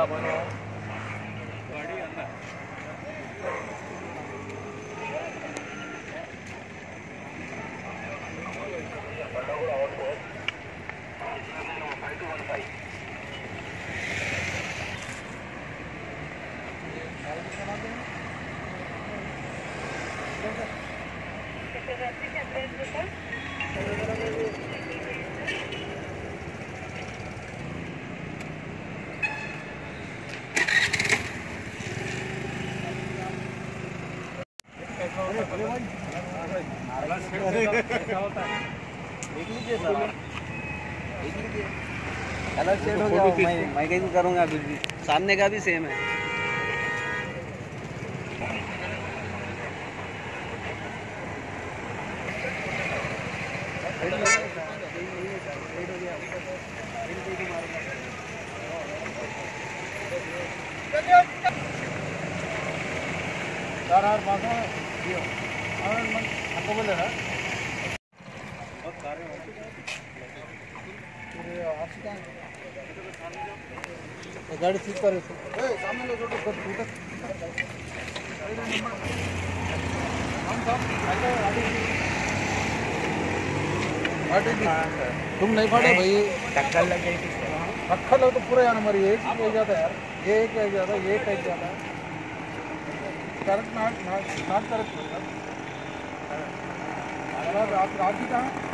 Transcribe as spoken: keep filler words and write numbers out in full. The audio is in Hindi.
कलर शेड हो गया। मैं मैं कहीं करूँगा अभी भी, सामने का भी सेम है। गाड़ी ठीक कर सामने लो तुम नहीं फाड़े भाई, टक्कर लग गई। टक्कर लग तो पूरा यार हमारी एक ही कह जाता है यार, ये एक कह जाता है, ये कह जाता है। Correct not not not correct. रात रात ही कहाँ